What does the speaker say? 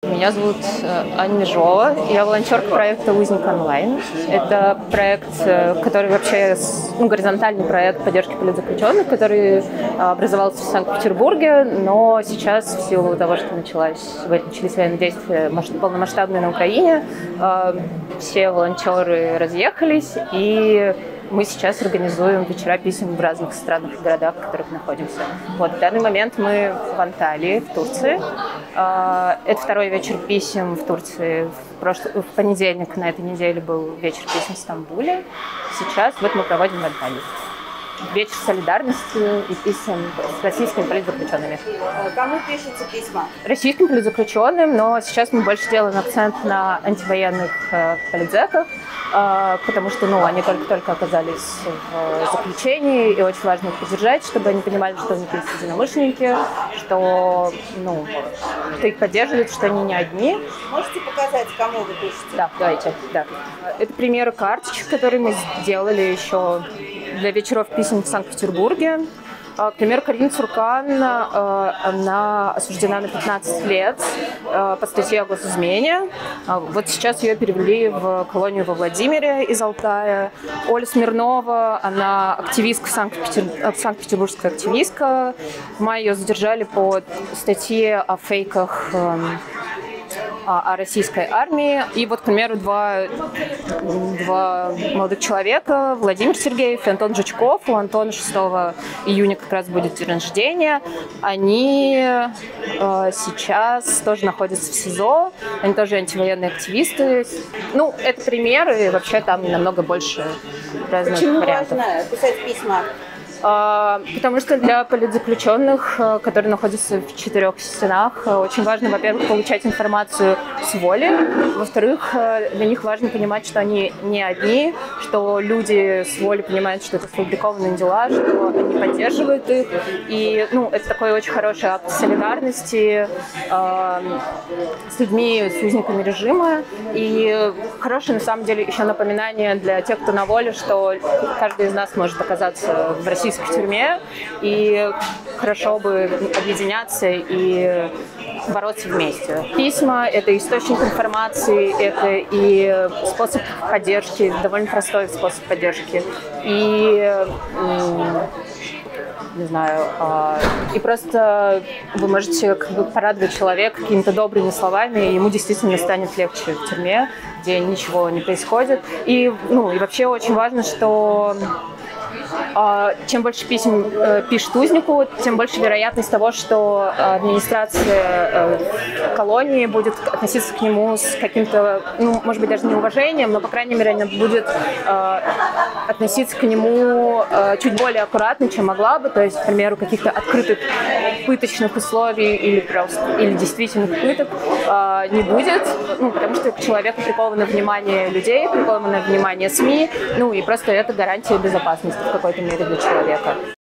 Меня зовут Аня Межова, я волонтерка проекта «Узник онлайн». Это проект, который вообще горизонтальный проект поддержки политзаключенных, который образовался в Санкт-Петербурге, но сейчас в силу того, что начались военные действия полномасштабные на Украине, все волонтеры разъехались, и мы сейчас организуем вечера писем в разных странах и городах, в которых находимся. Вот, в данный момент мы в Анталии, в Турции. Это второй вечер писем в Турции. В понедельник на этой неделе был вечер писем в Стамбуле. Сейчас вот мы проводим в Анталии вечер солидарности и писем с российскими политзаключенными. Кому пишутся письма? Российским политзаключенным, но сейчас мы больше делаем акцент на антивоенных политзеках, потому что они только-только оказались в заключении, и очень важно их поддержать, чтобы они понимали, что у них есть единомышленники, что их поддерживают, что они не одни. Можете показать, кому вы пишете? Да, давайте. Да. Это примеры карточек, которые мы сделали еще для вечеров писем в Санкт-Петербурге. К примеру, Карина Цуркан, она осуждена на 15 лет по статье о госизмене. Вот сейчас ее перевели в колонию во Владимире из Алтая. Оля Смирнова, она активистка, санкт-петербургская активистка. В мае ее задержали по статье о фейках о российской армии. И вот, к примеру, два молодых человека, Владимир Сергеев и Антон Жучков. У Антона 6 июня как раз будет день рождения. Они сейчас тоже находятся в СИЗО. Они тоже антивоенные активисты. Это примеры, вообще там намного больше разных вариантов. Почему важно писать письма? Потому что для политзаключенных, которые находятся в 4 стенах, очень важно, во-первых, получать информацию с воли, во-вторых, для них важно понимать, что они не одни, что люди с воли понимают, что это сфабрикованные дела, что они поддерживают их, и это такой очень хороший акт солидарности с людьми, с узниками режима, и хорошее, на самом деле, еще напоминание для тех, кто на воле, что каждый из нас может оказаться в российской тюрьме, и хорошо бы объединяться и бороться вместе. Письма — это источник информации, это и способ поддержки, довольно простой способ поддержки. И не знаю, и просто вы можете порадовать человека какими-то добрыми словами, и ему действительно станет легче в тюрьме, где ничего не происходит. И вообще очень важно, что чем больше писем пишет узнику, тем больше вероятность того, что администрация колонии будет относиться к нему с каким-то, может быть, даже неуважением, но, по крайней мере, она будет относиться к нему чуть более аккуратно, чем могла бы. То есть, к примеру, каких-то открытых пыточных условий или действительных пыток не будет, потому что к человеку приковано внимание людей, приковано внимание СМИ, и просто это гарантия безопасности в какой-то мере для человека.